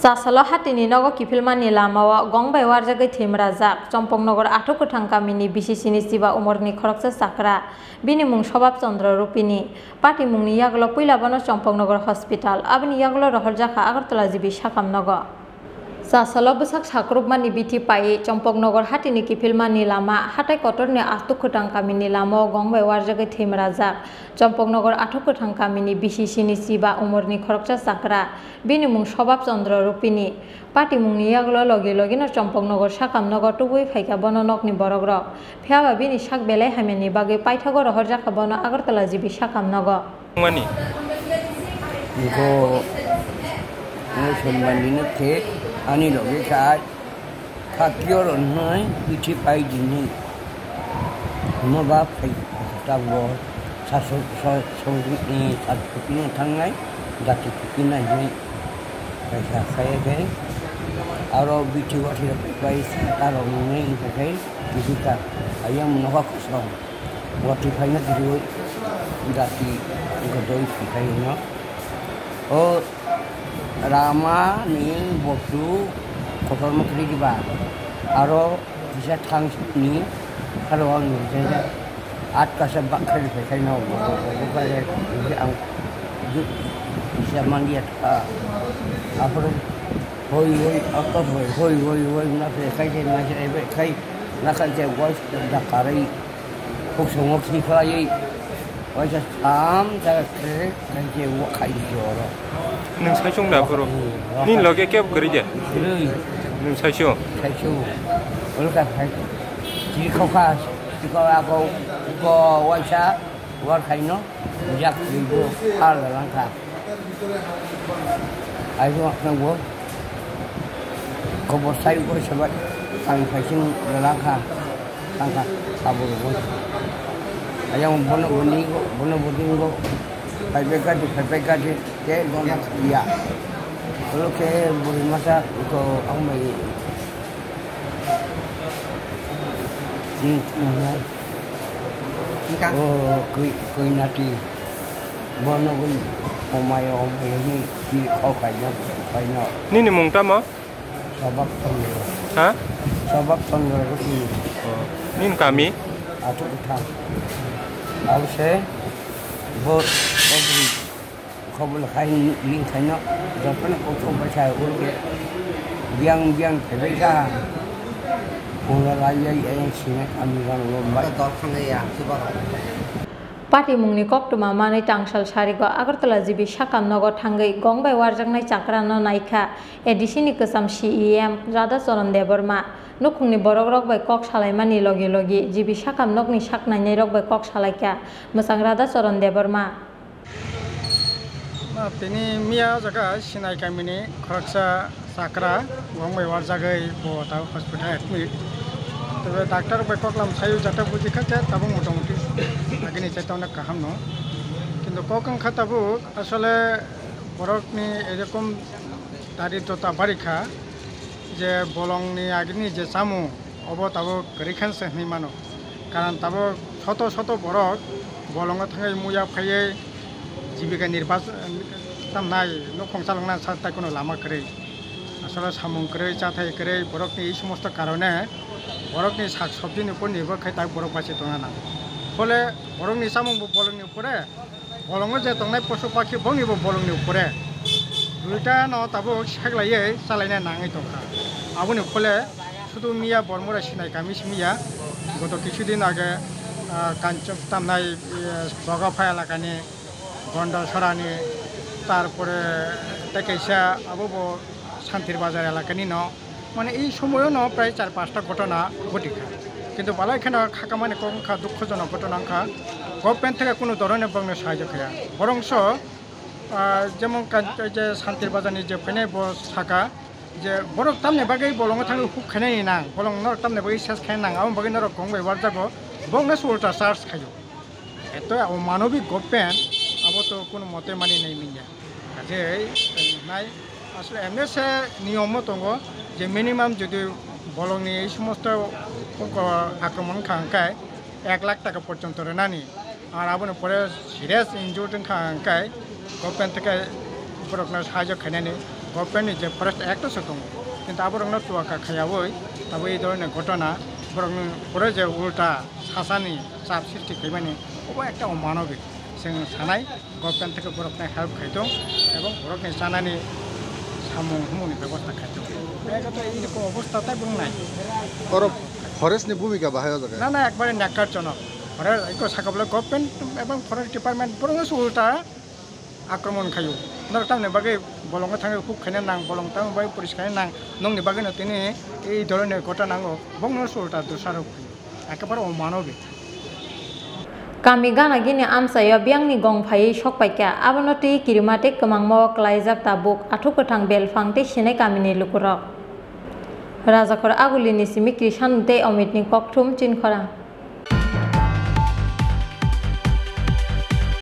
Sasalo Hatini Nogo Kiphilmani Lamao Gong Warjagwi Thowimwrajak Chongpongnogo Athukwthang Kamini Bisisini Siba Umorni Khoroksa Chakra Bini mung Sobab Chandra Rupini Pati mungni Yaglo Puilabano Chongpongnogo Hospital Abini Yaglo Warjagwi Agartala Jibi Sakamnogo Sasalo Busak Sakrubmani Biti Pai Chongpongnogo Hatini Kiphilmani Lama Hatai Kotorni Athukwthang Kamini Lamao Gong Warjagwi Thowimwrajak Chongpongnogo Athukwthang Kamini Bisisini Siba Umorni Khoroksa Chakra Bini mung Sobab Chandra Rupini Pati mungni Yaglo Logi Logino Chongpongnogo Sakamnogo Tubui Faika Bono Nokni Borogrok Phiaba Bini Sak Belai Hameni Bagi Paithago Warjagwi Bono Agartala Jibi Sakamnogo Mani Go Kiphilmani Ke Ani Logi Kai Kakyor Onai Biti Pai Dini Moba Pai Tawo Saso Ni Athukwthang Thangai Dati Pukina Ni Kaisa Saya Ke Aro Biti Wati Pai Taro Ni Kai Bisa Ayam Nogo Kosong Wati Pai Na Diri Dati Godoi Kai No Oh Rama ni botu kotor makri diba, aro bisa thang ni kalau ni jadi at kasar bakal dipakai no, bukan jadi ang bisa mandiat apa hoi apa hoi nak kai je nak je kai nak je voice dah karai kosong okey kai voice saya kai je wakai joro Nung sai chung da puro nin loge kep kari je nung sai chung ul ka phai ji khau kha ji ko wa cha wa khai no yak ni bo ha la lang kha ai jo nang bo ko bo sai ko sabat ang phai chung la lang kha abu bo ayang bono boni go Pai pekati ke dona iya. Kalau ke boleh masa itu aku mai oh kui nanti bono pun omai ni di kau kaya Ni mung tama? Sabab tangga. Ha? Sabab tangga itu. Ni kami? Athukwthang. Aku saya buat Kau khai link khai nó rồi nó không phải xài uống cái biang phải lấy ra uống là lại vậy xin ăn ra luôn vậy đó không này à chứ bao Pati mungni kok tu mama ni tangsal sari go Agartala Jibi Sakamnogo Thangai Gong Warjagnai Chakra no naika edisini kesam CEM Rada Charan Deborma Nukhungni Borogrok bai kok salaimani logi Jibi Sakamnokni saknainai rok bai kok salaika Musang Rada Charan Deborma Tini Mia jaga Sinai Kamini Khoroksa Chakra Gong Warjagwi bo tahu hospital admit Tapi dokter bekok lam sayu jatuh buji kerja tabung motomoti lagi ni cerita nak kaham no Kintu kokang kata bu asal borok ni ejekom tadi tu tabarika je bolong ni agni je samu obo tabu kerikan sehni mano Karena tabu soto borok bolong thangai muya phaye Jibika nirbas tamnai no khongsalangna satai kono lama kare asala samung kare chathai kare borok ni samosto karone borok ni sak sabji ni upor nirbhor khai tak borok bache tongana fole borok ni samung bolong ni upore bolongo je tongnai posu pakhi bong ni bolong ni upore duita no tabo saglaiye salaina nangai tongkha aboni fole শুধু মিয়া বর্মরা Sinai কামি মিয়া গত কিছুদিন আগে কাঞ্চন tamnai Bagafa এলাকানে গন্ডা সরানি তারপরে তেকেশা আবো শান্তির বাজার এলাকানি ন মানে এই সময়ও ন প্রায় 4-5টা ঘটনা ঘটিখা কিন্তু বালা এখানে খাকা মানে কমখা দুঃখজনক ঘটনাখা গভর্নমেন্ট থেকে কোনো ধরনের বংনে সাহায্য খায়া বরংস যেমন যে শান্তির বাজারনি যে ফেনে বস থাকা যে বরক তামনে বাগै বলং থাঙ্গै হুক খাইनाय नां বলং নরক তামনে বাগै শেষ খাই नां আম বাগै নরক গং Warjagwi বংনে সুলটা চার্জ খাইও এত মানবিক গভর্নমেন্ট আবো তো কোনো মতে মানি নাই মিয়া কাজে নাই আসলে এমএসএ নিয়ম দङ যে মিনিমাম যদি বলংনি এই সমস্ত আক্রমণ খাঙ্কায় 1 লাখ টাকা পর্যন্ত রেনানি আর আবনে পরে সিরিয়াস ইনজুর্ড খাঙ্কায় গভর্নমেন্ট থেকে বরকনা সাহায্য খাইनानै গভর্নমেন্টনি যে ফরেস্ট অ্যাক্ট দং কিন্তু আবরংনো তুয়াকা খায়াবই তবে এই ধরনের ঘটনা বরং পরে যে উল্টা সাসানি চাপ সৃষ্টি খাইমানি অবা একটা অমানবিক जों सानाय गभर्नमेंट থেকে बरफनि हेल्प खायदों এবং बरफनि जानायनि सामुं हुमुनि बेबस्था खायदों बेखौथ' এই অবস্থাটাই बुंनाय फरेस्टनि भूमिका बाहाया जागोन ना একবারে ন্যাক্কারজনক ফরেস্ট এको साकाबले गभर्नमेंट এবং फरेस्ट डिपार्टमेंट बरंस उल्टा आक्रमण खायो नर तामने बागै बलंगा थाङो खुब खायनो नां बलं तां बाय पुलिस खायनो नां नंनि बागै नतिनि এই ধরনের ঘটনা নাङो बंगस उल्टा दोसारो एकेबारे अमानबिक Kami gana gini amsayo biangni gong phai sokpaikya abanoti kirimate kemangmo klaijak tabuk Athukwthang belfang te sinai kamini lukurok Rajakor agulini simikri sanute omitni kokthum chinkhora